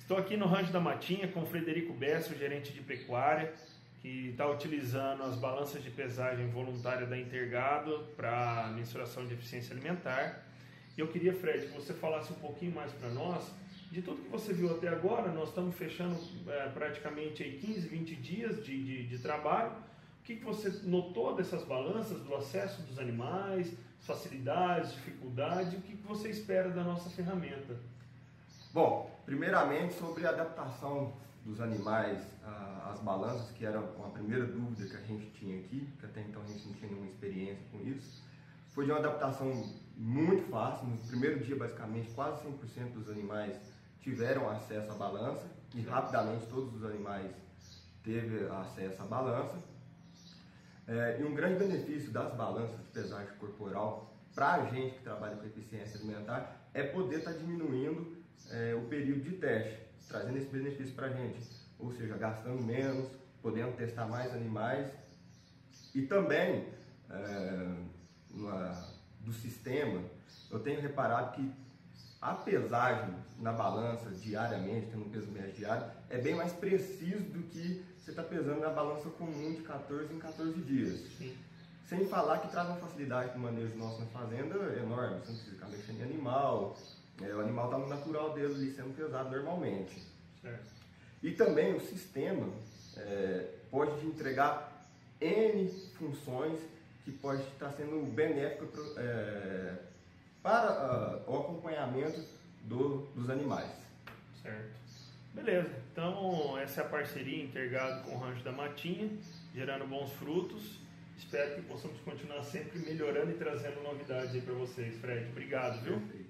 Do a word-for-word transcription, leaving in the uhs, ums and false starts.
Estou aqui no Rancho da Matinha com o Frederico Bessa, o gerente de pecuária, que está utilizando as balanças de pesagem voluntária da Intergado para mensuração de eficiência alimentar. E eu queria, Fred, que você falasse um pouquinho mais para nós de tudo que você viu até agora. Nós estamos fechando é, praticamente aí quinze, vinte dias de, de, de trabalho. O que, que você notou dessas balanças, do acesso dos animais, facilidades, dificuldades, e o que, que você espera da nossa ferramenta? Bom, primeiramente sobre a adaptação dos animais às balanças, que era uma primeira dúvida que a gente tinha aqui, que até então a gente não tinha nenhuma experiência com isso. Foi de uma adaptação muito fácil. No primeiro dia, basicamente, quase cem por cento dos animais tiveram acesso à balança e rapidamente todos os animais teve acesso à balança. É, e um grande benefício das balanças de pesagem corporal para a gente que trabalha com eficiência alimentar é poder estar tá diminuindo é, o período de teste, trazendo esse benefício para a gente, ou seja, gastando menos, podendo testar mais animais e também é, uma, do sistema. Eu tenho reparado que a pesagem na balança diariamente, tendo um peso médio diário, é bem mais preciso do que você está pesando na balança comum de quatorze em quatorze dias. Sim. Sem falar que traz uma facilidade para o manejo nosso na fazenda enorme. Você não precisa ficar mexendo em animal, é, o animal está no natural dele ali sendo pesado normalmente. Certo. E também o sistema é, pode te entregar N funções que pode estar sendo benéfico é, para uh, o acompanhamento do, dos animais. Certo. Beleza, então essa é a parceria Intergado com o Rancho da Matinha, gerando bons frutos. Espero que possamos continuar sempre melhorando e trazendo novidades aí para vocês, Fred. Obrigado, viu?